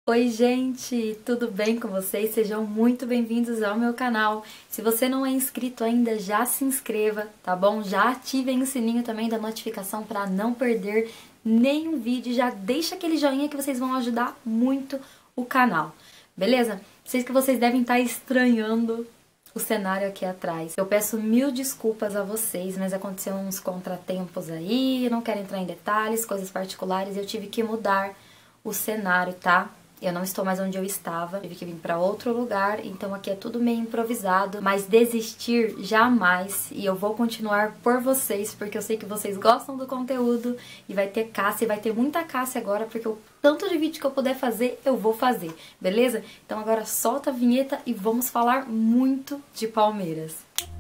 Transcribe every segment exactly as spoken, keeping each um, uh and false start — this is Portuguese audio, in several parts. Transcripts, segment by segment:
Oi gente, tudo bem com vocês? Sejam muito bem-vindos ao meu canal. Se você não é inscrito ainda, já se inscreva, tá bom? Já ativem o sininho também da notificação para não perder nenhum vídeo. Já deixa aquele joinha que vocês vão ajudar muito o canal, beleza? Sei que vocês devem estar estranhando o cenário aqui atrás. Eu peço mil desculpas a vocês, mas aconteceu uns contratempos aí, eu não quero entrar em detalhes, coisas particulares, eu tive que mudar o cenário, tá? Eu não estou mais onde eu estava, tive que vir para outro lugar, então aqui é tudo meio improvisado, mas desistir jamais, e eu vou continuar por vocês, porque eu sei que vocês gostam do conteúdo, e vai ter caça, e vai ter muita caça agora, porque o tanto de vídeo que eu puder fazer, eu vou fazer, beleza? Então agora solta a vinheta e vamos falar muito de Palmeiras.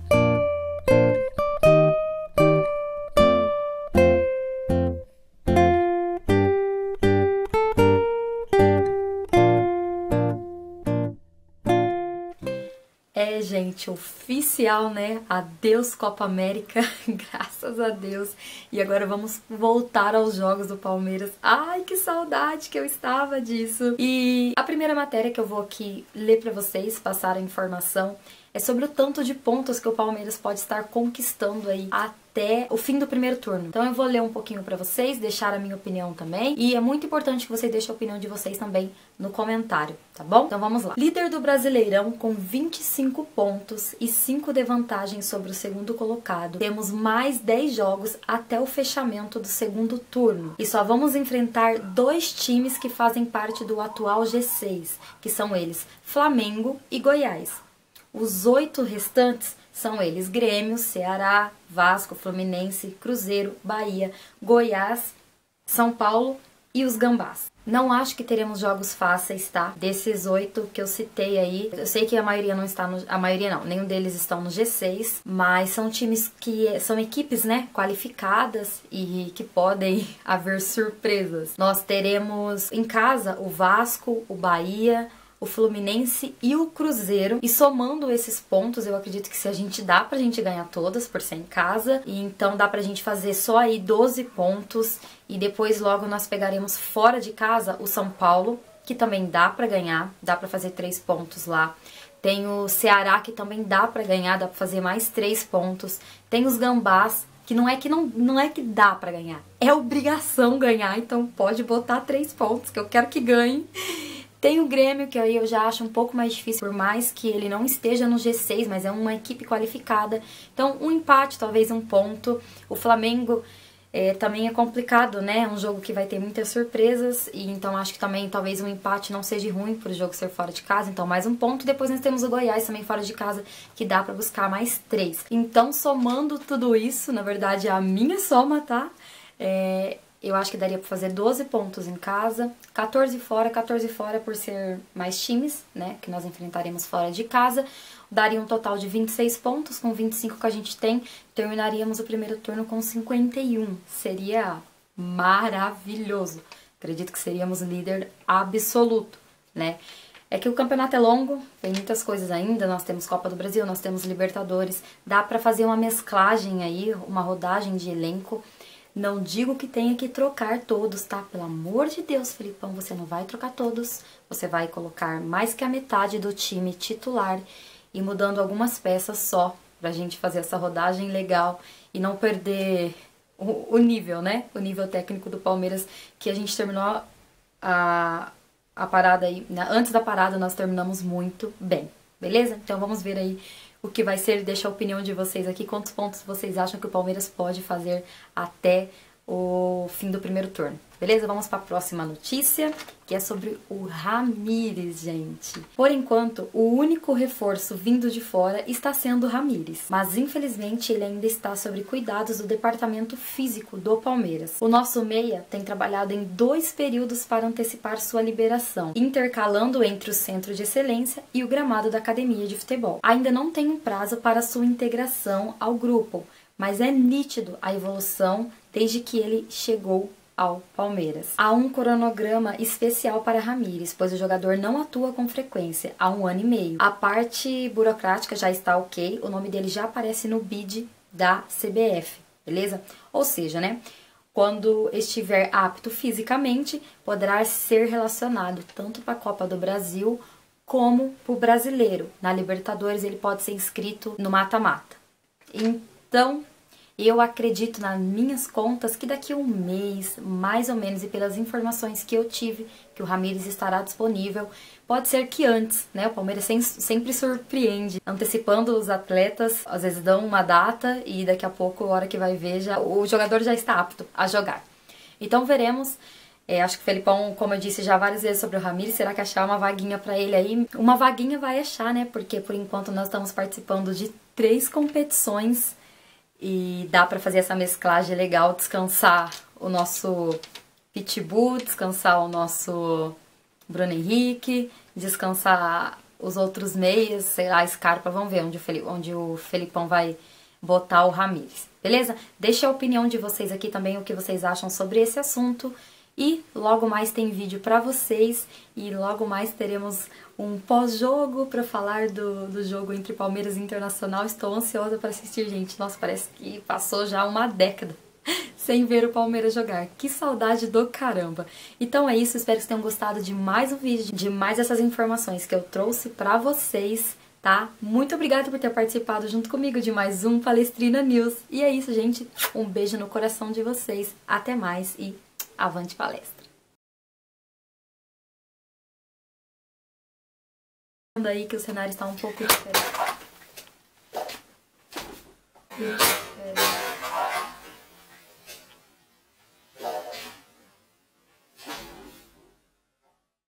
É, gente, oficial, né? Adeus Copa América, graças a Deus. E agora vamos voltar aos jogos do Palmeiras. Ai, que saudade que eu estava disso. E a primeira matéria que eu vou aqui ler pra vocês, passar a informação, é sobre o tanto de pontos que o Palmeiras pode estar conquistando aí até o fim do primeiro turno. Então eu vou ler um pouquinho pra vocês, deixar a minha opinião também. E é muito importante que vocês deixem a opinião de vocês também no comentário, tá bom? Então vamos lá. Líder do Brasileirão com vinte e cinco pontos e cinco de vantagem sobre o segundo colocado. Temos mais dez jogos até o fechamento do segundo turno. E só vamos enfrentar dois times que fazem parte do atual G seis, que são eles Flamengo e Goiás. Os oito restantes são eles Grêmio, Ceará, Vasco, Fluminense, Cruzeiro, Bahia, Goiás, São Paulo e os Gambás. Não acho que teremos jogos fáceis, tá? Desses oito que eu citei aí, eu sei que a maioria não está no... A maioria não, nenhum deles estão no G seis, mas são times que... São equipes, né? Qualificadas e que podem haver surpresas. Nós teremos em casa o Vasco, o Bahia, o Fluminense e o Cruzeiro. E somando esses pontos, eu acredito que se a gente dá pra gente ganhar todas, por ser em casa, e então dá pra gente fazer só aí doze pontos, e depois logo nós pegaremos fora de casa o São Paulo, que também dá pra ganhar, dá pra fazer três pontos lá. Tem o Ceará, que também dá pra ganhar, dá pra fazer mais três pontos. Tem os Gambás, que não é que não, não é que dá pra ganhar, é obrigação ganhar, então pode botar três pontos, que eu quero que ganhe. Tem o Grêmio, que aí eu já acho um pouco mais difícil, por mais que ele não esteja no G seis, mas é uma equipe qualificada. Então, um empate, talvez um ponto. O Flamengo é, também é complicado, né? É um jogo que vai ter muitas surpresas, e então acho que também talvez um empate não seja ruim para o jogo ser fora de casa. Então, mais um ponto. Depois nós temos o Goiás também fora de casa, que dá para buscar mais três. Então, somando tudo isso, na verdade, a minha soma, tá? É... Eu acho que daria pra fazer doze pontos em casa, quatorze fora, quatorze fora por ser mais times, né, que nós enfrentaremos fora de casa. Daria um total de vinte e seis pontos, com vinte e cinco que a gente tem, terminaríamos o primeiro turno com cinquenta e um. Seria maravilhoso. Acredito que seríamos líder absoluto, né. É que o campeonato é longo, tem muitas coisas ainda, nós temos Copa do Brasil, nós temos Libertadores, dá pra fazer uma mesclagem aí, uma rodagem de elenco. Não digo que tenha que trocar todos, tá? Pelo amor de Deus, Felipão, você não vai trocar todos. Você vai colocar mais que a metade do time titular e mudando algumas peças só pra gente fazer essa rodagem legal e não perder o, o nível, né? O nível técnico do Palmeiras, que a gente terminou a, a parada aí. Antes da parada nós terminamos muito bem, beleza? Então vamos ver aí o que vai ser, deixa a opinião de vocês aqui, quantos pontos vocês acham que o Palmeiras pode fazer até o fim do primeiro turno. Beleza? Vamos para a próxima notícia, que é sobre o Ramires, gente. Por enquanto, o único reforço vindo de fora está sendo o Ramires, mas infelizmente ele ainda está sob cuidados do departamento físico do Palmeiras. O nosso meia tem trabalhado em dois períodos para antecipar sua liberação, intercalando entre o centro de excelência e o gramado da academia de futebol. Ainda não tem um prazo para sua integração ao grupo, mas é nítido a evolução desde que ele chegou ao Palmeiras. Há um cronograma especial para Ramires, pois o jogador não atua com frequência há um ano e meio. A parte burocrática já está ok, o nome dele já aparece no bid da C B F, beleza? Ou seja, né? quando estiver apto fisicamente, poderá ser relacionado tanto para a Copa do Brasil como para o Brasileiro. Na Libertadores ele pode ser inscrito no mata-mata. Então, eu acredito nas minhas contas que daqui a um mês, mais ou menos, e pelas informações que eu tive, que o Ramires estará disponível. Pode ser que antes, né? O Palmeiras sempre surpreende, antecipando os atletas, às vezes dão uma data e daqui a pouco, a hora que vai ver, já, o jogador já está apto a jogar. Então veremos. É, acho que o Felipão, como eu disse já várias vezes sobre o Ramires, será que achar uma vaguinha pra ele aí? Uma vaguinha vai achar, né? Porque por enquanto nós estamos participando de três competições e dá pra fazer essa mesclagem legal, descansar o nosso Pitbull, descansar o nosso Bruno Henrique, descansar os outros meias, sei lá, Scarpa, vamos ver onde o, Felip, onde o Felipão vai botar o Ramires, beleza? Deixa a opinião de vocês aqui também, o que vocês acham sobre esse assunto. E logo mais tem vídeo pra vocês e logo mais teremos um pós-jogo pra falar do, do jogo entre Palmeiras e Internacional. Estou ansiosa pra assistir, gente. Nossa, parece que passou já uma década sem ver o Palmeiras jogar. Que saudade do caramba! Então é isso, espero que vocês tenham gostado de mais um vídeo, de mais essas informações que eu trouxe pra vocês, tá? Muito obrigada por ter participado junto comigo de mais um Palestrina News. E é isso, gente. Um beijo no coração de vocês. Até mais e avante palestra! Aí que o cenário está um pouco diferente.